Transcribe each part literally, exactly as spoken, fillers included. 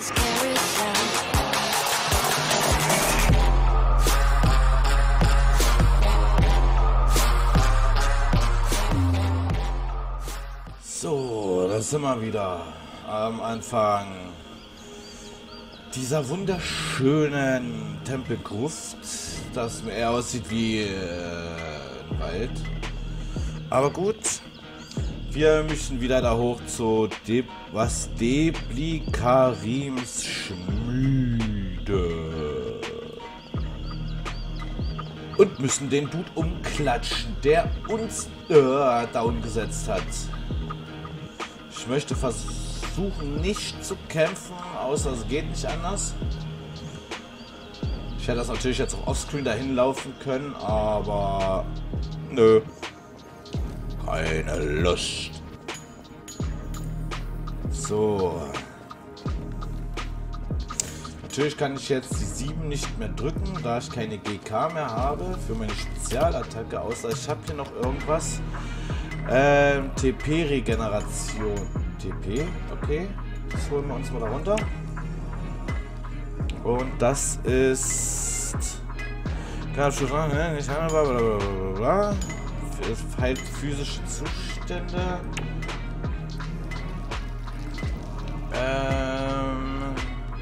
So, da sind wir wieder am Anfang dieser wunderschönen Tempelgruft, das mehr aussieht wie äh, ein Wald. Aber gut, wir müssen wieder da hoch zu De was Debli Karims Schmiede. Und müssen den Dude umklatschen, der uns äh, down gesetzt hat. Ich möchte versuchen, nicht zu kämpfen, außer es geht nicht anders. Ich hätte das natürlich jetzt auch offscreen dahin laufen können, aber nö. Keine Lust. So. Natürlich kann ich jetzt die sieben nicht mehr drücken, da ich keine G K mehr habe für meine Spezialattacke, außer ich habe hier noch irgendwas. Ähm, T P-Regeneration. T P, okay. Das holen wir uns mal da runter. Und das ist... nicht handelbar, blablabla. Es heilt physische Zustände. Ähm...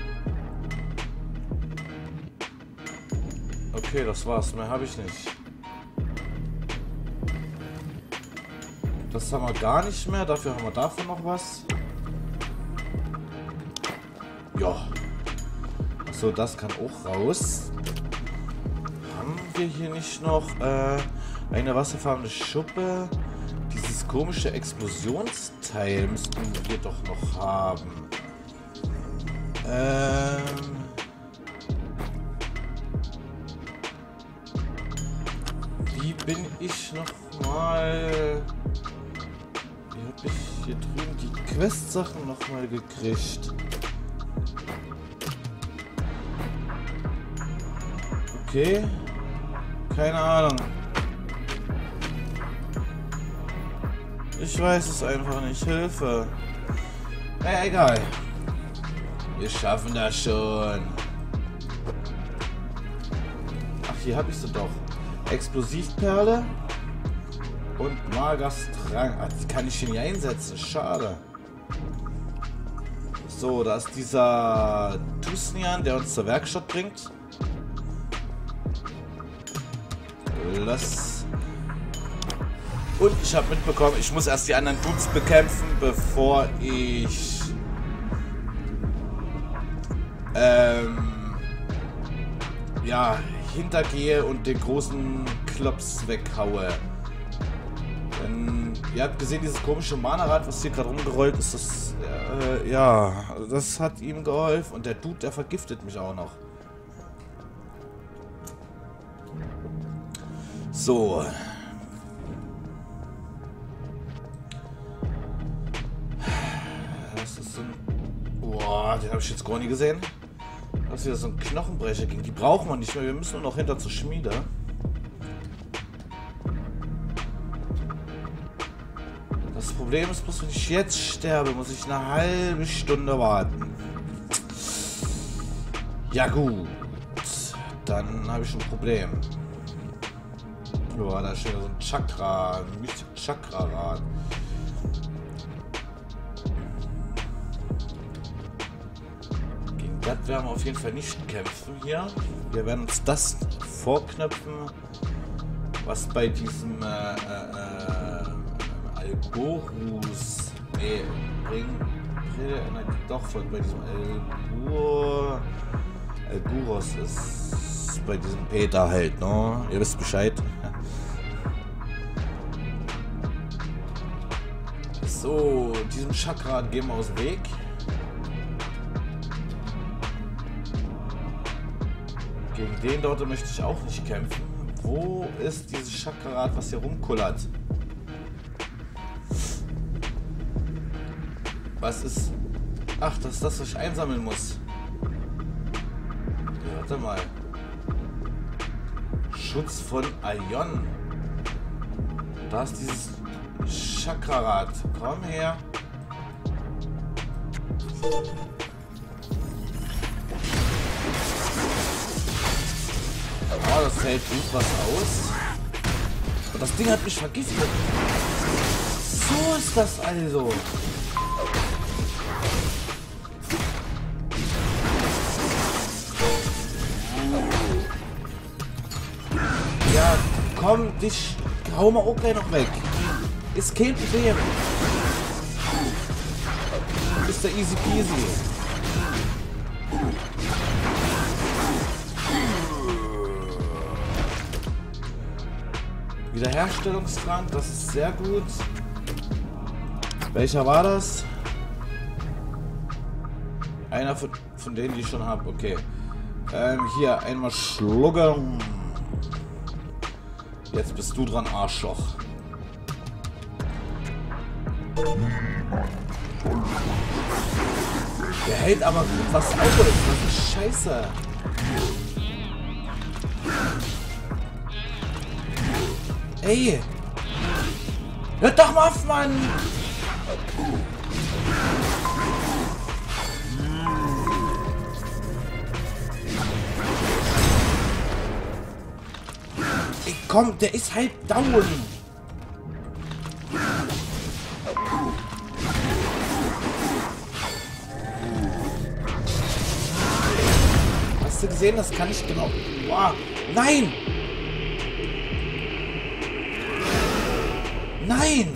Okay, das war's. Mehr habe ich nicht. Das haben wir gar nicht mehr. Dafür haben wir davon noch was. Ja. So, das kann auch raus. Haben wir hier nicht noch äh, eine wasserfarbene Schuppe? Dieses komische Explosionsteil müssten wir doch noch haben. Ähm... Wie bin ich noch mal... Wie habe ich hier drüben die Quest-Sachen noch mal gekriegt? Okay. Keine Ahnung. Ich weiß es einfach nicht. Hilfe. Naja, egal. Wir schaffen das schon. Ach, hier habe ich sie doch. Explosivperle und Magerstrang. Ach, die kann ich hier nicht einsetzen. Schade. So, da ist dieser Tusnian, der uns zur Werkstatt bringt. Lass. Und ich habe mitbekommen, ich muss erst die anderen Dudes bekämpfen, bevor ich ähm, ja, hintergehe und den großen Klops weghaue. Denn ihr habt gesehen, dieses komische Mana-Rad, was hier gerade rumgerollt ist, das, äh, ja, das hat ihm geholfen. Und der Dude, der vergiftet mich auch noch. So. Das ist so ein... Boah, den habe ich jetzt gar nicht gesehen. Das ist wieder so ein Knochenbrecher gegen. Die brauchen wir nicht mehr. Wir müssen nur noch hinter zur Schmiede. Das Problem ist bloß, wenn ich jetzt sterbe, muss ich eine halbe Stunde warten. Ja gut. Dann habe ich ein Problem. Boah, da steht so ein Chakra, ein Chakra-Rad. Gegen das werden wir auf jeden Fall nicht kämpfen hier. Wir werden uns das vorknöpfen, was bei diesem äh, äh, Algorus nee, bringt. Doch, bei diesem Algur, Alguros ist bei diesem Peter halt, ne? Ihr wisst Bescheid. So, diesem Chakra gehen wir aus dem Weg. Gegen den dort möchte ich auch nicht kämpfen. Wo ist dieses Chakra-Rad, was hier rumkullert? Was ist... Ach, das ist das, was ich einsammeln muss. Ja, warte mal. Schutz von Aion. Da ist dieses Chakra-Rad. Komm her. Das hält gut was aus. Und das Ding hat mich vergiftet. So ist das also. Ja, komm, dich hau mal auch gleich noch weg. Ist kein Problem. Ist der easy peasy. Wiederherstellungstrank, das ist sehr gut. Welcher war das? Einer von, von denen, die ich schon habe. Okay. Ähm, hier einmal schlucken. Jetzt bist du dran, Arschloch. Der hält aber gut was aus. Das ist scheiße. Ey! Hört doch mal auf, Mann! Ey, komm, der ist halt down! Hast du gesehen? Das kann ich genau... Wow. Nein! Nein!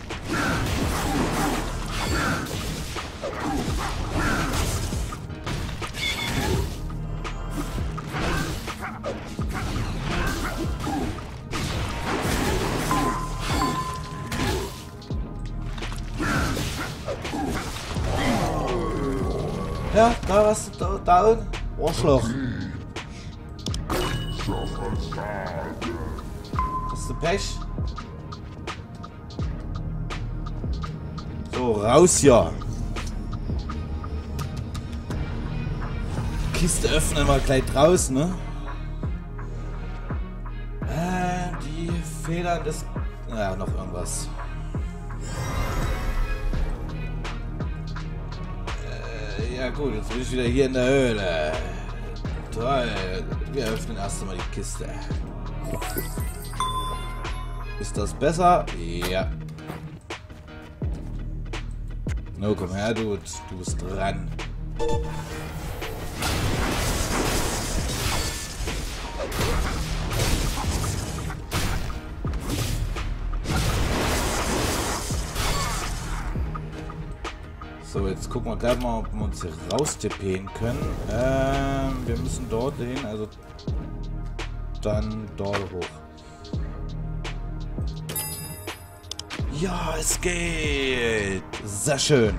Ja, da was da, da Arschloch. Hast du Pech? So, raus ja. Kiste öffnen wir gleich draußen, ne? Äh, die Federn des... Ja, noch irgendwas. Äh, ja gut, jetzt bin ich wieder hier in der Höhle. Toll. Wir öffnen erst einmal die Kiste. Ist das besser? Ja. No, komm her, du. Du bist dran. So, jetzt gucken wir gleich mal, ob wir uns hier raustippen können. Ähm, wir müssen dort hin, also dann dort hoch. Ja, es geht! Sehr schön.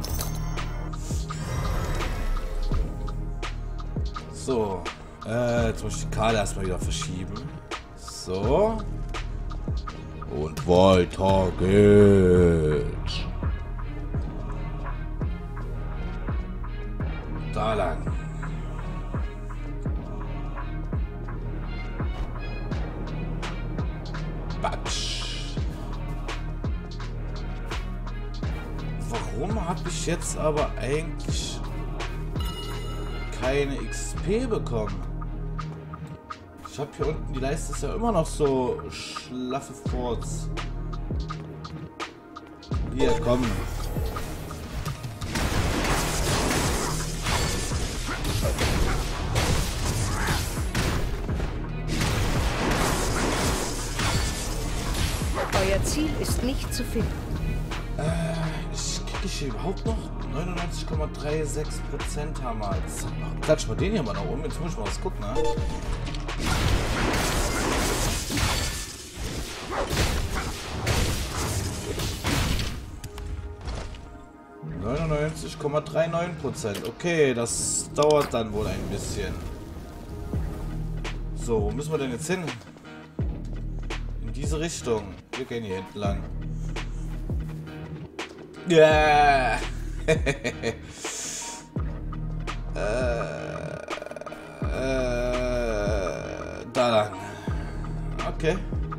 So, äh, jetzt muss ich die Karte erstmal wieder verschieben. So. Und weiter geht's. Da lang. Batsch. Warum habe ich jetzt aber eigentlich keine X P bekommen? Ich habe hier unten, die Leiste ist ja immer noch so schlaffe Forts. Hier, komm. Euer Ziel ist nicht zu finden. Äh, ich kriege ich hier überhaupt noch neunundneunzig Komma sechsunddreißig Prozent haben wir jetzt. Klatsch mal den hier mal nach oben. Jetzt muss ich mal was gucken, ne? neunundneunzig Komma neununddreißig Prozent. Okay, das dauert dann wohl ein bisschen. So, wo müssen wir denn jetzt hin? In diese Richtung. Wir gehen hier hinten lang. Ja. Yeah. äh, äh, da lang. Okay.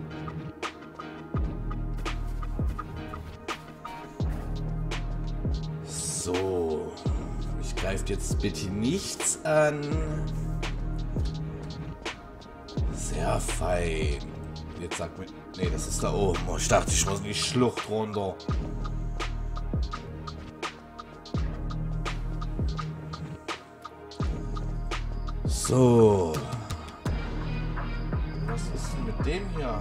So. Ich greife jetzt bitte nichts an. Sehr fein. Jetzt sag mir... Nee, das ist da oben. Oh, ich dachte, ich muss in die Schlucht runter. So. Was ist denn mit dem hier?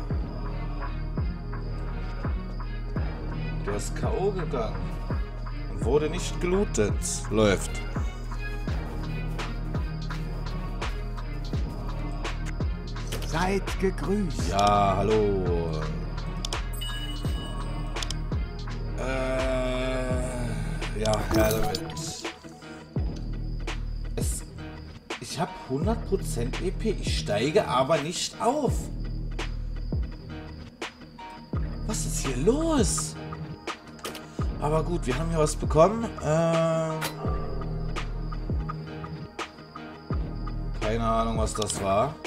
Der ist K O gegangen. Und wurde nicht gelootet. Läuft. Seid gegrüßt. Ja, hallo. Äh, ja, her damit. Es, ich habe hundert Prozent E P. Ich steige aber nicht auf. Was ist hier los? Aber gut, wir haben hier was bekommen. Äh, keine Ahnung, was das war.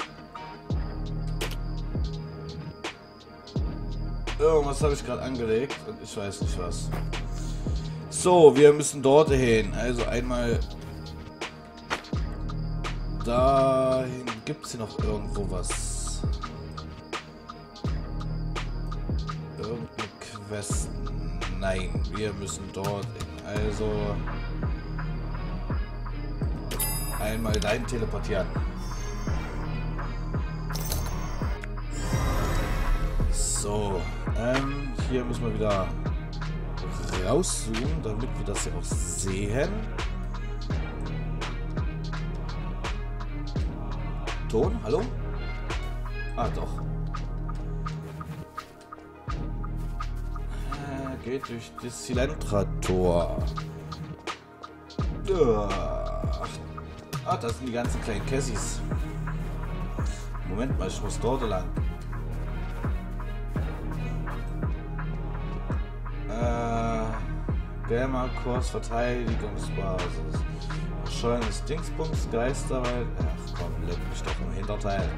Irgendwas habe ich gerade angelegt und ich weiß nicht was. So, wir müssen dort hin. Also einmal dahin. Gibt es hier noch irgendwo was? Irgendeine Quest? Nein, wir müssen dort hin. Also einmal dahin teleportieren. So, ähm, hier müssen wir wieder rauszoomen, damit wir das ja auch sehen. Ton, hallo? Ah, doch. Äh, geht durch das Silentra-Tor. Ach, das sind die ganzen kleinen Cassis. Moment mal, ich muss dort lang. Gamer-Kurs, Verteidigungsbasis. Scheunes Dingsbums, Geisterwald. Ach komm, leck mich doch im Hinterteil.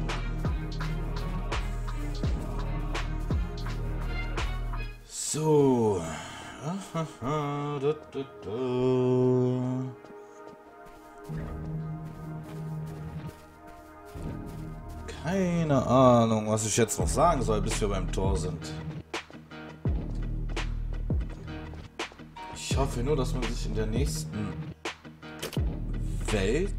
So. Keine Ahnung, was ich jetzt noch sagen soll, bis wir beim Tor sind. Ich hoffe nur, dass man sich in der nächsten Welt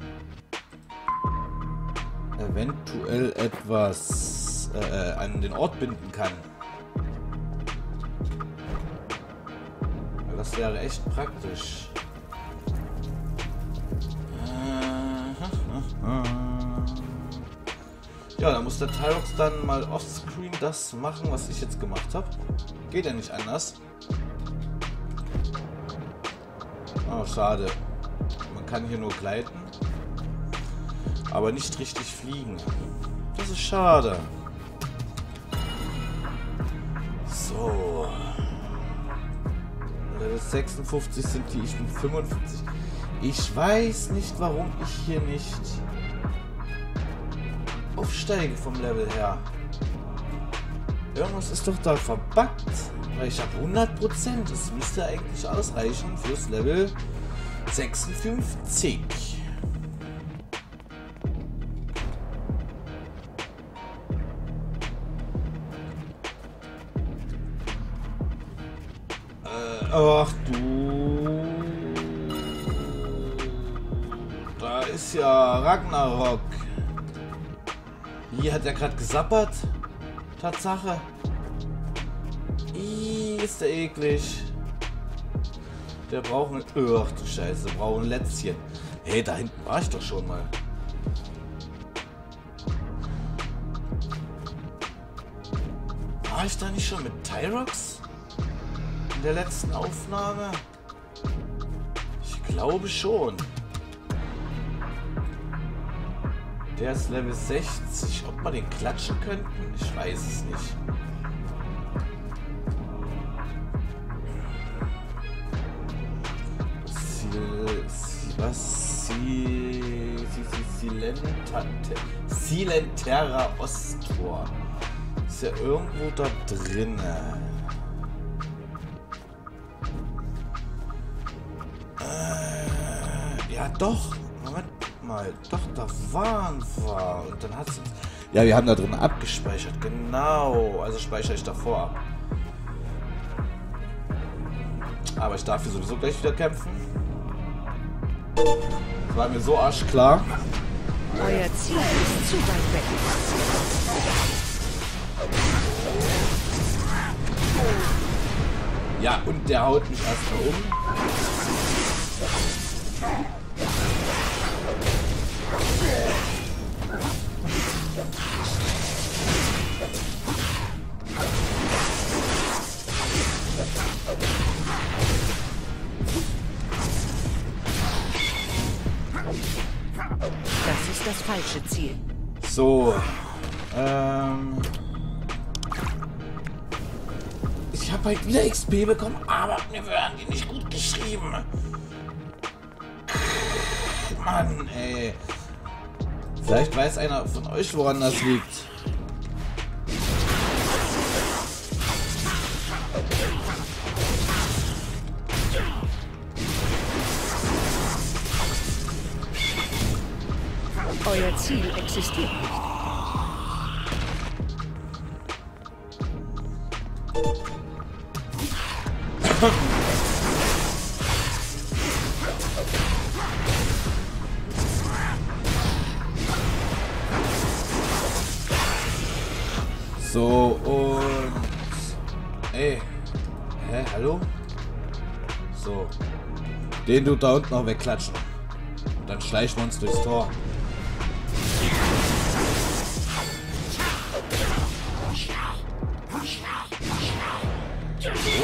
eventuell etwas äh, an den Ort binden kann. Das wäre echt praktisch. Ja, da muss der Tyrox dann mal offscreen das machen, was ich jetzt gemacht habe. Geht ja nicht anders. Oh, schade. Man kann hier nur gleiten, aber nicht richtig fliegen. Das ist schade. So. Level sechsundfünfzig sind die, ich bin fünfundfünfzig. Ich weiß nicht, warum ich hier nicht aufsteige vom Level her. Irgendwas ist doch da verbuggt. Weil ich habe hundert Prozent. Das müsste eigentlich ausreichen fürs Level sechsundfünfzig. Äh, ach du. Da ist ja Ragnarok. Hier hat er gerade gesappert. Tatsache. Ih, ist der eklig. Der braucht ein... Ach du Scheiße, der braucht ein Lätzchen. Hey, da hinten war ich doch schon mal. War ich da nicht schon mit Tyrox? In der letzten Aufnahme? Ich glaube schon. Der ist Level sechzig. Ob wir den klatschen könnten? Ich weiß es nicht. Was? Silenterra Osttor. Ist ja irgendwo da drin. Äh, ja doch. Moment mal. Doch, da waren wir. Und dann hat es... Ja, wir haben da drin abgespeichert. Genau. Also speichere ich davor ab. Aber ich darf hier sowieso gleich wieder kämpfen. Das war mir so arschklar. Euer Ziel ist zu weit weg. Ja, und der haut mich erstmal um. Das ist das falsche Ziel. So. Ähm. Ich habe halt wieder X P bekommen, aber mir werden die nicht gut geschrieben. Mann, ey. Vielleicht weiß einer von euch, woran das liegt. Euer Ziel existiert nicht. So, und... Ey. Hä, hallo? So. Den du da unten noch wegklatschen. Und dann schleichen wir uns durchs Tor. So.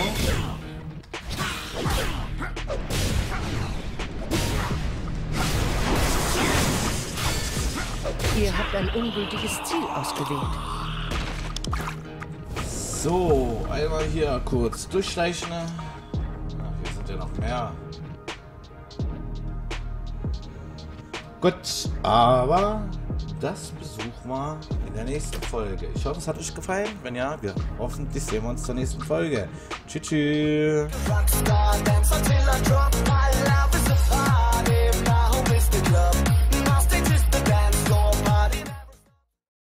Ihr habt ein ungültiges Ziel ausgewählt. So, einmal hier kurz durchschleichen. Ach, hier sind ja noch mehr. Gut, aber das besuchen wir in der nächsten Folge. Ich hoffe, es hat euch gefallen. Wenn ja, wir hoffentlich sehen wir uns zur nächsten Folge. Tschüss. Tschüss.